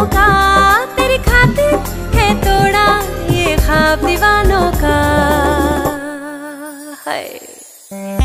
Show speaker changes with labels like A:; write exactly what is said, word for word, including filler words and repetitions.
A: का, तेरी खातिर है तोड़ा ये ख्वाब दीवानों का है।